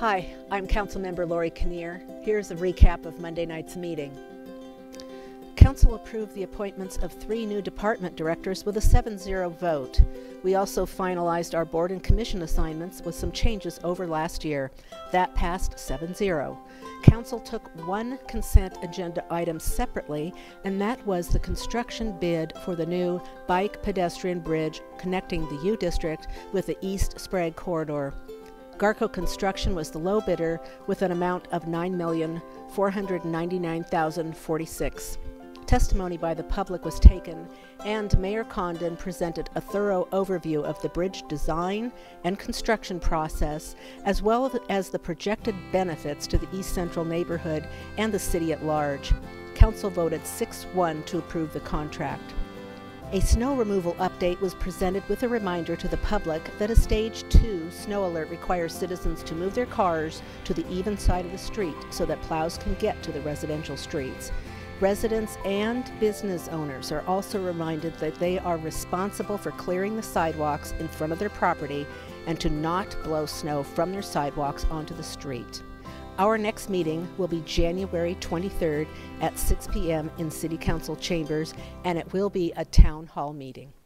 Hi, I'm Member Lori Kinnear. Here's a recap of Monday night's meeting. Council approved the appointments of 3 new department directors with a 7-0 vote. We also finalized our board and commission assignments with some changes over last year. That passed 7-0. Council took 1 consent agenda item separately, and that was the construction bid for the new bike pedestrian bridge connecting the U District with the East Sprague Corridor. Garco Construction was the low bidder with an amount of $9,499,046. Testimony by the public was taken, and Mayor Condon presented a thorough overview of the bridge design and construction process, as well as the projected benefits to the East Central neighborhood and the city at large. Council voted 6-1 to approve the contract. A snow removal update was presented with a reminder to the public that a Stage 2 snow alert requires citizens to move their cars to the even side of the street so that plows can get to the residential streets. Residents and business owners are also reminded that they are responsible for clearing the sidewalks in front of their property and to not blow snow from their sidewalks onto the street. Our next meeting will be January 23rd at 6 p.m. in City Council chambers, and it will be a town hall meeting.